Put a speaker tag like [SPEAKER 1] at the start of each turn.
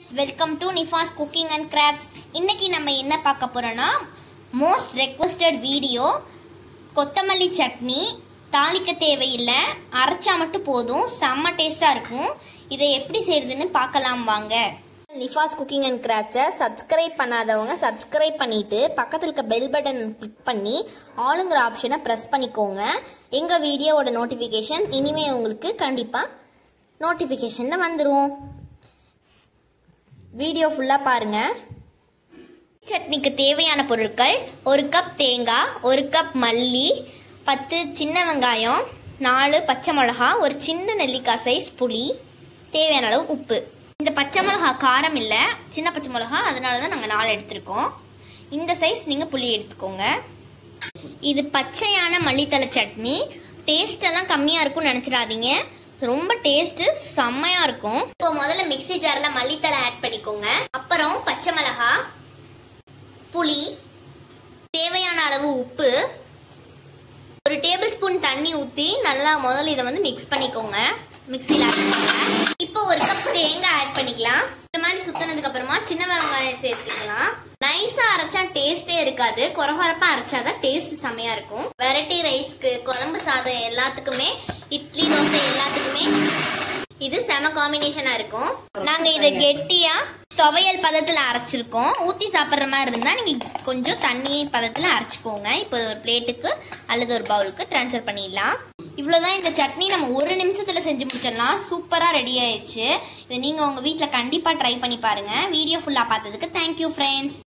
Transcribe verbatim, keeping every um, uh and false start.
[SPEAKER 1] Welcome to Nifas cooking and crafts. இன்னைக்கு நம்ம என்ன பார்க்க போறோம்னா மோஸ்ட் ரெக்வெஸ்டட் வீடியோ கொத்தமல்லி சட்னி. தாளிக்க தேவையில்லை, அரைச்சா மட்டும் போதும், செம்ம டேஸ்டா இருக்கும். இதை எப்படி செய்யறதுன்னு பார்க்கலாம் வாங்க. நிஃபாஸ் குக்கிங் அண்ட் கிராஃப்ட்ஸை சப்ஸ்கிரைப் பண்ணாதவங்க சப்ஸ்கிரைப் பண்ணிட்டு பக்கத்தில் இருக்க பெல் பட்டன் கிளிக் பண்ணி ஆளுங்கிற ஆப்ஷனை ப்ரெஸ் பண்ணிக்கோங்க. எங்கள் வீடியோவோட நோட்டிஃபிகேஷன் இனிமே உங்களுக்கு கண்டிப்பாக நோட்டிஃபிகேஷனில் வந்துடும். வீடியோ ஃபுல்லாக பாருங்கள். சட்னிக்கு தேவையான பொருட்கள்: ஒரு கப் தேங்காய், ஒரு கப் மல்லி, பத்து சின்ன வெங்காயம், நாலு பச்சை மிளகா, ஒரு சின்ன நெல்லிக்காய் சைஸ் புளி, தேவையான அளவு உப்பு. இந்த பச்சை மிளகா காரம் இல்லை, சின்ன பச்சை மிளகா, அதனால தான் நாங்கள் நாலு எடுத்திருக்கோம். இந்த சைஸ் நீங்கள் புளி எடுத்துக்கோங்க. இது பச்சையான மல்லித்தலை சட்னி. டேஸ்ட் எல்லாம் கம்மியாக இருக்கும்னு நினச்சிடாதீங்க, ரொம்ப டேஸ்ட் செம்மையா இருக்கும். இப்போ முதல்ல மிக்ஸி ஜார்ல மல்லித்தலை ஆட் பண்ணிக்கோங்க. அப்புறம் பச்சை மிளகா, புளி, தேவையான அளவு உப்பு, ஒரு டேபிள் ஸ்பூன் தண்ணி ஊற்றி நல்லா முதல்ல இதை வந்து மிக்ஸ் பண்ணிக்கோங்க. மிக்ஸியில் ஆட் பண்ணிக்கோங்க. இப்போ ஒரு கப் தேங்காய் ஆட் பண்ணிக்கலாம். இந்த மாதிரி சுத்தினதுக்கு அப்புறமா சின்ன வெங்காயம் சேர்த்துக்கலாம். நைஸா அரைச்சா டேஸ்டே இருக்காது, கொரகொரப்பா அரைச்சாதான் டேஸ்ட் செமையா இருக்கும். வெரைட்டி ரைஸ்க்கு, குழம்பு சாதம் எல்லாத்துக்குமே, இட்லி தோசை எல்லாத்துக்குமே இது செம காம்பினேஷனா இருக்கும். நாங்க இதை கெட்டியா துவையல் பதத்துல அரைச்சிருக்கோம். ஊத்தி சாப்பிட்ற மாதிரி இருந்தா நீங்க கொஞ்சம் தண்ணி பதத்துல அரைச்சிக்கோங்க. இப்போ ஒரு பிளேட்டுக்கு அல்லது ஒரு பவுலுக்கு ட்ரான்ஸ்ஃபர் பண்ணிடலாம். இவ்வளவுதான். இந்த சட்னி நம்ம ஒரு நிமிஷத்துல செஞ்சு முடிச்சிடலாம். சூப்பரா ரெடி ஆயிடுச்சு. இதை நீங்க உங்க வீட்டுல கண்டிப்பா ட்ரை பண்ணி பாருங்க. வீடியோ ஃபுல்லா பார்த்ததுக்கு தேங்க்யூ ஃப்ரெண்ட்ஸ்.